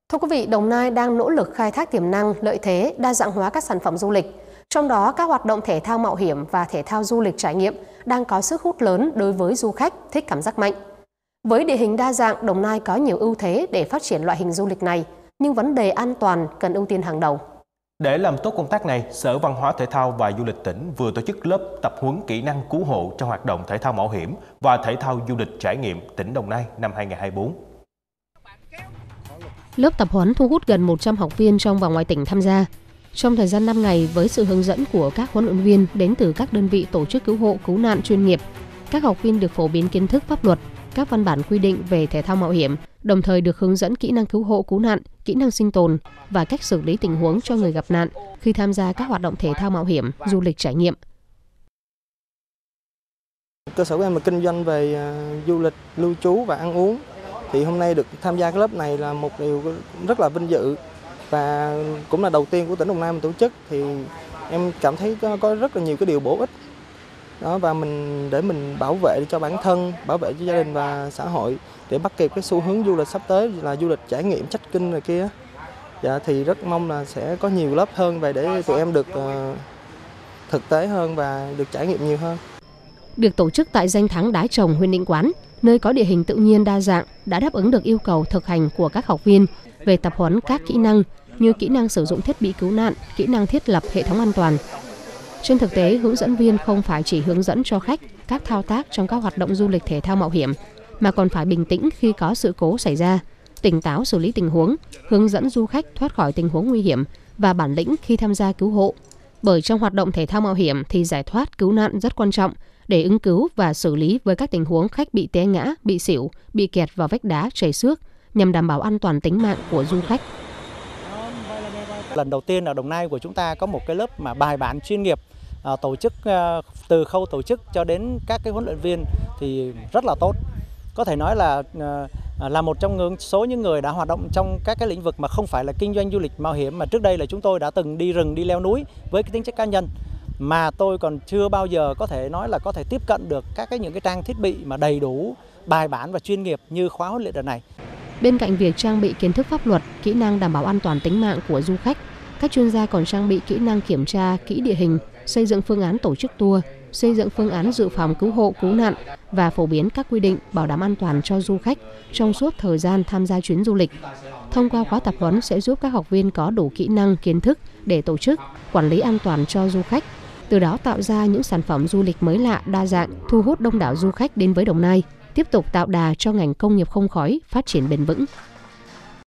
Thưa quý vị, Đồng Nai đang nỗ lực khai thác tiềm năng, lợi thế, đa dạng hóa các sản phẩm du lịch. Trong đó, các hoạt động thể thao mạo hiểm và thể thao du lịch trải nghiệm đang có sức hút lớn đối với du khách thích cảm giác mạnh. Với địa hình đa dạng, Đồng Nai có nhiều ưu thế để phát triển loại hình du lịch này, nhưng vấn đề an toàn cần ưu tiên hàng đầu. Để làm tốt công tác này, Sở Văn hóa Thể thao và Du lịch tỉnh vừa tổ chức lớp tập huấn kỹ năng cứu hộ trong hoạt động thể thao mạo hiểm và thể thao du lịch trải nghiệm tỉnh Đồng Nai năm 2024. Lớp tập huấn thu hút gần 100 học viên trong và ngoài tỉnh tham gia. Trong thời gian 5 ngày với sự hướng dẫn của các huấn luyện viên đến từ các đơn vị tổ chức cứu hộ cứu nạn chuyên nghiệp, các học viên được phổ biến kiến thức pháp luật, các văn bản quy định về thể thao mạo hiểm, đồng thời được hướng dẫn kỹ năng cứu hộ cứu nạn, kỹ năng sinh tồn và cách xử lý tình huống cho người gặp nạn khi tham gia các hoạt động thể thao mạo hiểm, du lịch trải nghiệm. Cơ sở của em là kinh doanh về du lịch, lưu trú và ăn uống. Thì hôm nay được tham gia cái lớp này là một điều rất là vinh dự và cũng là đầu tiên của tỉnh Đồng Nai mình tổ chức. Thì em cảm thấy có rất là nhiều cái điều bổ ích đó, và để mình bảo vệ cho bản thân, bảo vệ cho gia đình và xã hội để bắt kịp cái xu hướng du lịch sắp tới là du lịch trải nghiệm check-in này kia. Dạ, thì rất mong là sẽ có nhiều lớp hơn về để tụi em được thực tế hơn và được trải nghiệm nhiều hơn. Được tổ chức tại danh thắng Đái Trồng, huyện Định Quán, nơi có địa hình tự nhiên đa dạng, đã đáp ứng được yêu cầu thực hành của các học viên về tập huấn các kỹ năng như kỹ năng sử dụng thiết bị cứu nạn, kỹ năng thiết lập hệ thống an toàn. Trên thực tế, hướng dẫn viên không phải chỉ hướng dẫn cho khách các thao tác trong các hoạt động du lịch thể thao mạo hiểm, mà còn phải bình tĩnh khi có sự cố xảy ra, tỉnh táo xử lý tình huống, hướng dẫn du khách thoát khỏi tình huống nguy hiểm và bản lĩnh khi tham gia cứu hộ. Bởi trong hoạt động thể thao mạo hiểm thì giải thoát cứu nạn rất quan trọng để ứng cứu và xử lý với các tình huống khách bị té ngã, bị xỉu, bị kẹt vào vách đá, chảy xước nhằm đảm bảo an toàn tính mạng của du khách. Lần đầu tiên ở Đồng Nai của chúng ta có một cái lớp mà bài bản chuyên nghiệp, tổ chức từ khâu tổ chức cho đến các cái huấn luyện viên thì rất là tốt. Có thể nói là một trong số những người đã hoạt động trong các cái lĩnh vực mà không phải là kinh doanh du lịch mạo hiểm, mà trước đây là chúng tôi đã từng đi rừng, đi leo núi với cái tính chất cá nhân, mà tôi còn chưa bao giờ có thể nói là có thể tiếp cận được những cái trang thiết bị mà đầy đủ, bài bản và chuyên nghiệp như khóa huấn luyện lần này. Bên cạnh việc trang bị kiến thức pháp luật, kỹ năng đảm bảo an toàn tính mạng của du khách, các chuyên gia còn trang bị kỹ năng kiểm tra kỹ địa hình, xây dựng phương án tổ chức tour, xây dựng phương án dự phòng cứu hộ cứu nạn và phổ biến các quy định bảo đảm an toàn cho du khách trong suốt thời gian tham gia chuyến du lịch. Thông qua khóa tập huấn sẽ giúp các học viên có đủ kỹ năng, kiến thức để tổ chức, quản lý an toàn cho du khách, từ đó tạo ra những sản phẩm du lịch mới lạ, đa dạng, thu hút đông đảo du khách đến với Đồng Nai, tiếp tục tạo đà cho ngành công nghiệp không khói phát triển bền vững.